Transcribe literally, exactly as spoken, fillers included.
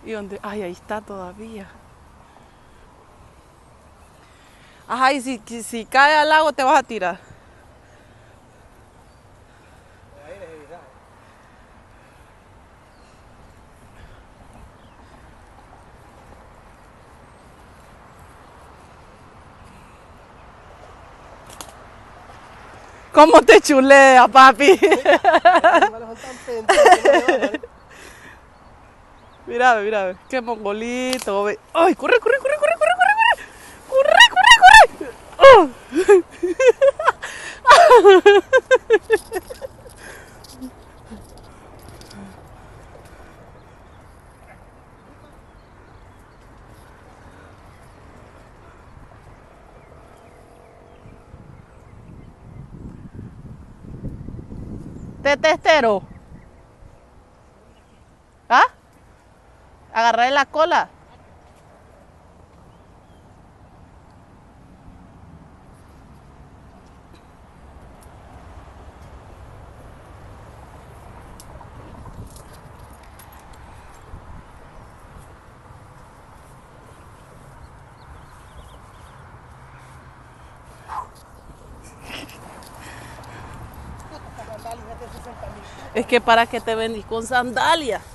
Y donde, ay, ahí está todavía. Ajá, y si, si cae al lago te vas a tirar. Ahí les avisaba. ¿Cómo te chulea, papi? Mira, mira, qué mongolito. Ve. ¡Ay, corre, corre, corre, corre, corre, corre! ¡Corre, corre, corre! ¡Oh! Tetestero. ¿Ah? Agarré la cola. Es que para que te venís con sandalias.